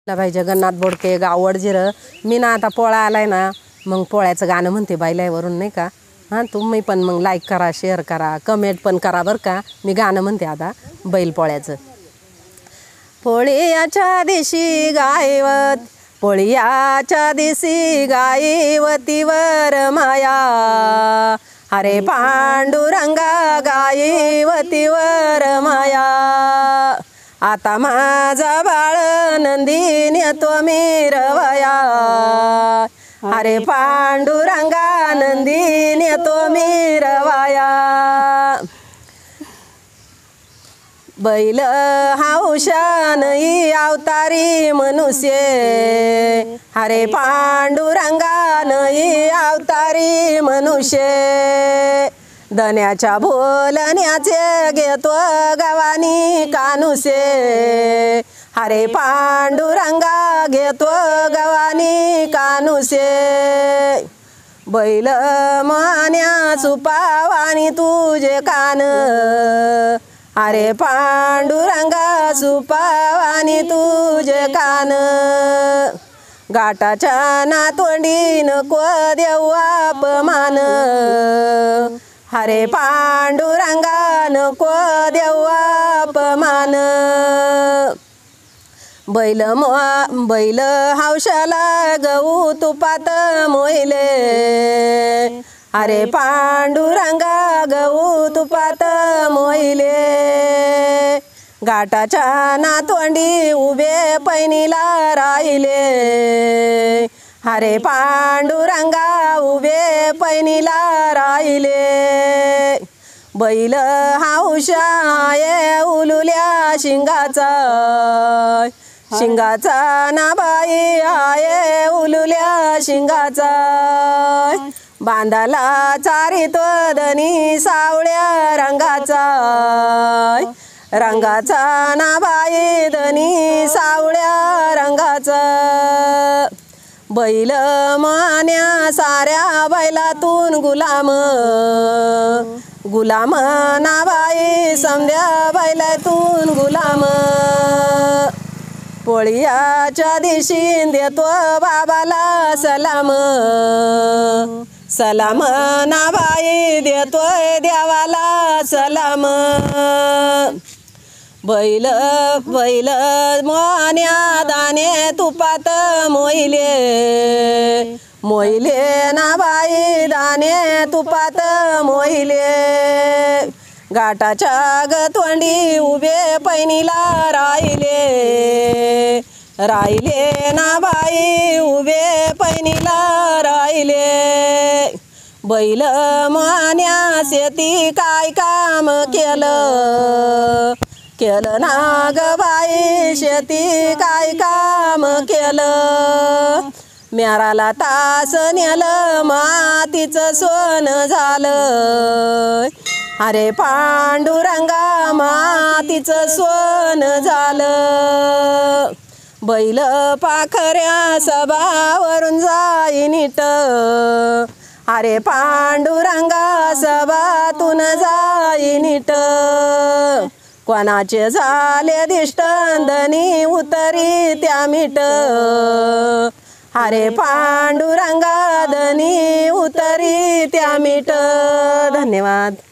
भाई जगन्नाथ बोडके गाव वडजिर मी ना आता पोळा आलाय ना मग पोळ्याचं गाणं म्हणते बायलावरून नाही का। हां तुम्ही पण मग लाईक करा शेअर करा कमेंट पण करा बरं का। मी गाणं म्हणते आता बैल पोळ्याचं। पोळ्याच्या दिवशी गायवत पोळ्याच्या दिवशी गायवतीवर माया हरे पांडुरंगा गायवतीवर माया। आता माझा बाळ नंदीन तो मिरवया हरे पांडुरंगा नंदीन तो मिरवया। बैल हौशान अवतारी मनुष्य हरे पांडुरंगा नई अवतारी मनुष्य। धन्याच्या बोलण्याचे घेतो गवानी कानुसे हरे पांडुरंगा घेतो गवानी कानुसे। बैल मान्या सुपावानी तुझे कान हरे पांडुरंगा सुपावानी तुझे कान। गाठाच्या नातोंडी नको देऊ अपमान हरे पांडुरंगा नको देऊ अपमान। बैल हौशाला गहू तुपात मोहिले हरे पांडुरंगा गहू तुपात मोहिले। गाठाच्या नातोंडी उभे पैनीला राहिले हरे पांडुरंगा उभे पैनीला राहिले। बैल हौशा आहे उलुल्या शिंगाचा शिंगाचा नाबाई आहे उलुल्या शिंगाचा। बांधाला चारितो धनी सावळ्या रंगाचा रंगाचा नाबाई धनी सावळ्या रंगाचा। बैल मान्या साऱ्या बैलातून गुलाम गुलाम नाबाई समध्या बैलातून गुलाम। पोळ्याच्या दिवशी देतो बाबाला सलाम सलाम नाबाई देतोय देवाला सलाम। बैल मोन्या दाणे तुपात मोहिले मोहिले नाबाई दाणे तुपात मोहिले। गाठाच्या गतोंडी उभे पैनीला राहिले राहिले नाबाई उभे पैनीला राहिले। बैल मान्या शेती काय काम केलं केलं ना ग बाई शेती काय काम केलं। म्याराला तास नेलं मातीचं सोनं झालं हरे पांडुरंगा मातीचं सोनं झालं। बैल पाखऱ्या सभावरून जाई नीट हरे पांडुरंगा सभातून जाई नीट। कोणाचे झाले दिष्टंदनी उतरी त्या मीठ हरे पांडुरंगा धनी उतरी त्या मीठ। धन्यवाद।